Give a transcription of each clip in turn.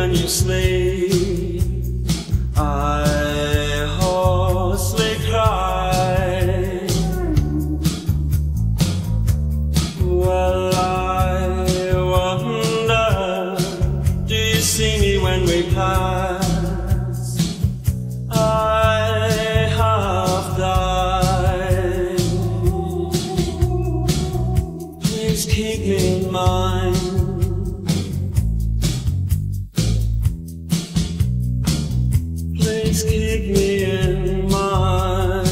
when you sleep. I hoarsely cry. Well, I wonder, do you see me when we pass? I have died. Please keep me in mind. Please keep me in mind.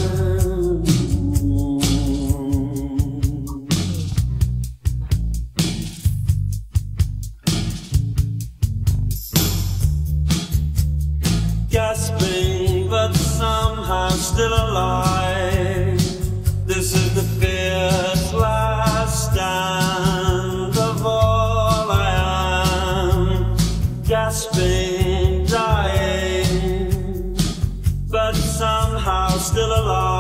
Gasping but somehow still alive. This is the fierce last stand of all I am. Gasping, dying, but somehow still alive.